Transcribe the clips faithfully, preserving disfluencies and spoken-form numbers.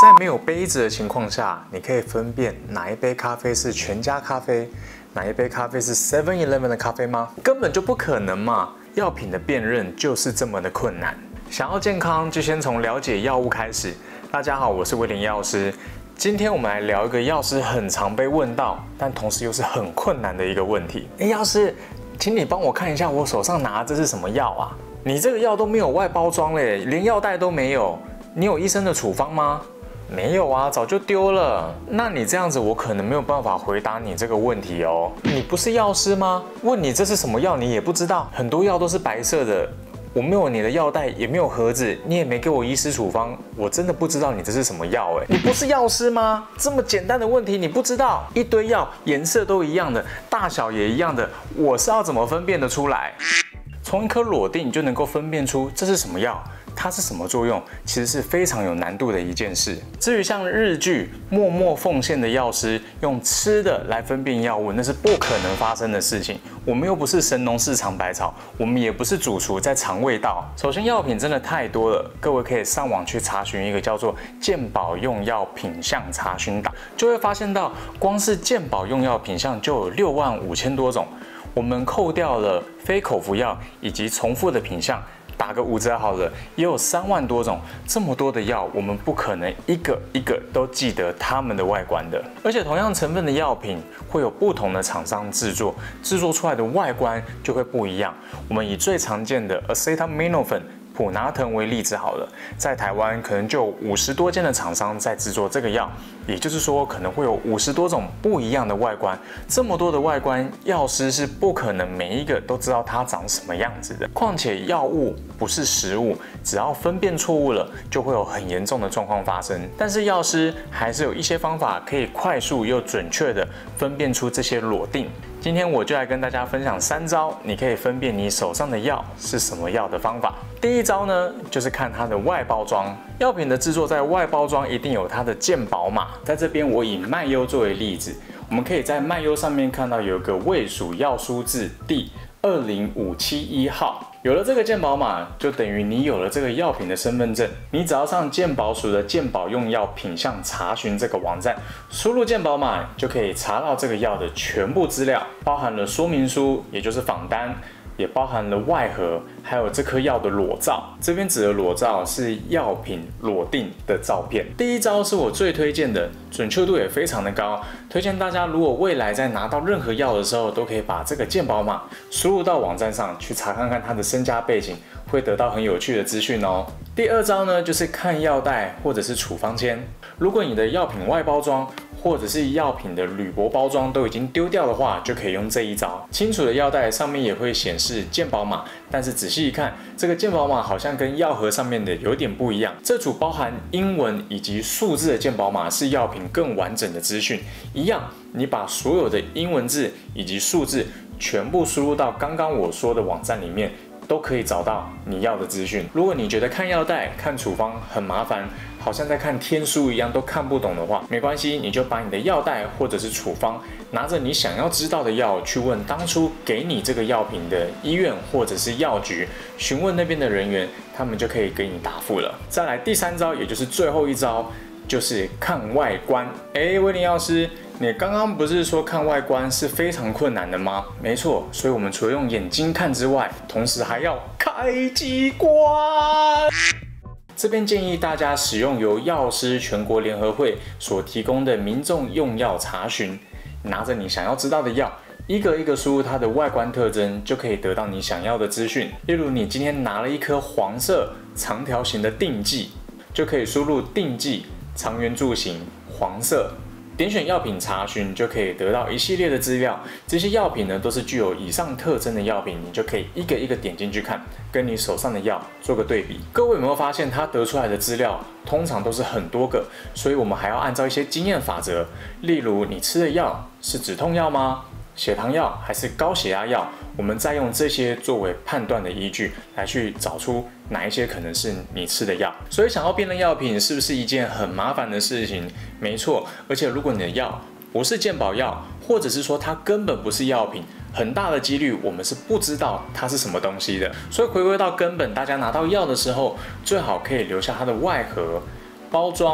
在没有杯子的情况下，你可以分辨哪一杯咖啡是全家咖啡，哪一杯咖啡是 seven eleven 的咖啡吗？根本就不可能嘛！药品的辨认就是这么的困难。想要健康，就先从了解药物开始。大家好，我是威廉药师。今天我们来聊一个药师很常被问到，但同时又是很困难的一个问题。哎，药师，请你帮我看一下我手上拿的这是什么药啊？你这个药都没有外包装嘞，连药袋都没有。你有医生的处方吗？没有啊，早就丢了。那你这样子，我可能没有办法回答你这个问题哦。你不是药师吗？问你这是什么药，你也不知道。很多药都是白色的。我没有你的药袋，也没有盒子，你也没给我医师处方，我真的不知道你这是什么药哎！你不是药师吗？这么简单的问题你不知道？一堆药颜色都一样的，大小也一样的，我是要怎么分辨得出来？从一颗裸定就能够分辨出这是什么药，它是什么作用，其实是非常有难度的一件事。至于像日剧默默奉献的药师用吃的来分辨药物，那是不可能发生的事情。我们又不是神农氏尝百草，我们也不是主厨在尝味道。首先，药品真的太多了，各位可以上网去查询一个叫做健保用药品项查询档，就会发现到光是健保用药品项就有六万五千多种。我们扣掉了非口服药以及重复的品项，打个五折好了，也有三万多种。这么多的药，我们不可能一个一个都记得它们的外观的。而且同样成分的药品会有不同的厂商制作，制作出来的外观就会不一样。我们以最常见的 acetaminophen普拿疼为例子好了，在台湾可能就有五十多间的厂商在制作这个药，也就是说可能会有五十多种不一样的外观。这么多的外观，药师是不可能每一个都知道它长什么样子的。况且药物不是食物，只要分辨错误了，就会有很严重的状况发生。但是药师还是有一些方法可以快速又准确的分辨出这些裸定。今天我就来跟大家分享三招，你可以分辨你手上的药是什么药的方法。第一招呢，就是看它的外包装。药品的制作在外包装一定有它的健保码，在这边我以麦优作为例子，我们可以在麦优上面看到有一个卫署药书字第二零五七一号。有了这个健保码，就等于你有了这个药品的身份证。你只要上健保署的健保用药品项查询这个网站，输入健保码就可以查到这个药的全部资料，包含了说明书，也就是仿单，也包含了外盒，还有这颗药的裸照。这边指的裸照是药品裸定的照片。第一招是我最推荐的，准确度也非常的高，推荐大家如果未来在拿到任何药的时候，都可以把这个健保码输入到网站上去查看看它的身家背景，会得到很有趣的资讯哦。第二招呢，就是看药袋或者是处方签。如果你的药品外包装或者是药品的铝箔包装都已经丢掉的话，就可以用这一招。清楚的药袋上面也会显示健保码，但是仔细一看，这个健保码好像跟药盒上面的有点不一样。这组包含英文以及数字的健保码是药品更完整的资讯。一样，你把所有的英文字以及数字全部输入到刚刚我说的网站里面，都可以找到你要的资讯。如果你觉得看药袋、看处方很麻烦，好像在看天书一样都看不懂的话，没关系，你就把你的药袋或者是处方拿着你想要知道的药去问当初给你这个药品的医院或者是药局，询问那边的人员，他们就可以给你答复了。再来第三招，也就是最后一招，就是看外观。哎，威廉药师，你刚刚不是说看外观是非常困难的吗？没错，所以我们除了用眼睛看之外，同时还要开机关。这边建议大家使用由药师全国联合会所提供的民众用药查询，拿着你想要知道的药，一个一个输入它的外观特征，就可以得到你想要的资讯。例如你今天拿了一颗黄色长条形的定剂，就可以输入定剂长圆柱形黄色，点选药品查询，就可以得到一系列的资料。这些药品呢，都是具有以上特征的药品，你就可以一个一个点进去看，跟你手上的药做个对比。各位有没有发现，它得出来的资料通常都是很多个，所以我们还要按照一些经验法则，例如你吃的药是止痛药吗？血糖药还是高血压药？我们再用这些作为判断的依据，来去找出哪一些可能是你吃的药。所以想要辨认药品是不是一件很麻烦的事情？没错，而且如果你的药不是健保药，或者是说它根本不是药品，很大的几率我们是不知道它是什么东西的。所以回归到根本，大家拿到药的时候，最好可以留下它的外盒、包装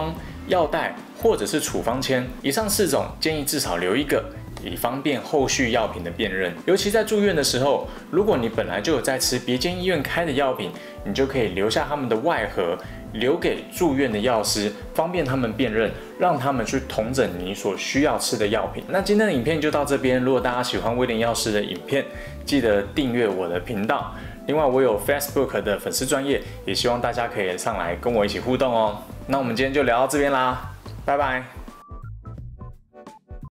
药袋或者是处方签。以上四种建议至少留一个，以方便后续药品的辨认。尤其在住院的时候，如果你本来就有在吃别间医院开的药品，你就可以留下他们的外盒，留给住院的药师，方便他们辨认，让他们去统整你所需要吃的药品。那今天的影片就到这边，如果大家喜欢威廉药师的影片，记得订阅我的频道。另外，我有 Facebook 的粉丝专页，也希望大家可以上来跟我一起互动哦。那我们今天就聊到这边啦，拜拜。